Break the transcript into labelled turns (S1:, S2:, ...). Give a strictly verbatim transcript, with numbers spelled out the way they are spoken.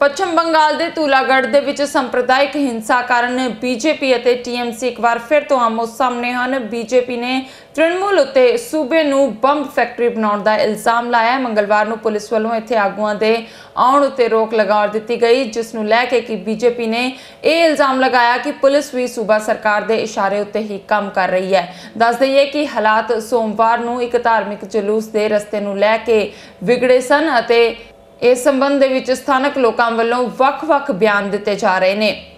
S1: पश्चिम बंगाल के तूलागढ़ दे विच संप्रदायिक हिंसा कारण बीजेपी और टीएमसी एक बार फिर तो आमो सामने हैं। बीजेपी ने तृणमूल उत्ते सूबे नूं बंब फैक्टरी बनाउण दा इल्जाम लाया। मंगलवार नूं पुलिस वालों इत्थे आगूआं दे आउण उत्ते रोक लगा दी गई, जिस नूं लैके कि बीजेपी ने यह इल्जाम लगाया कि पुलिस भी सूबा सरकार के इशारे उत्ते ही काम कर रही है। दस दईए कि हालात सोमवार नूं एक धार्मिक जलूस के रस्ते नूं लैके विगड़े सन। इस संबंध दे विच स्थानक लोकां वल्लों वख-वख बयान दिते जा रहे हैं।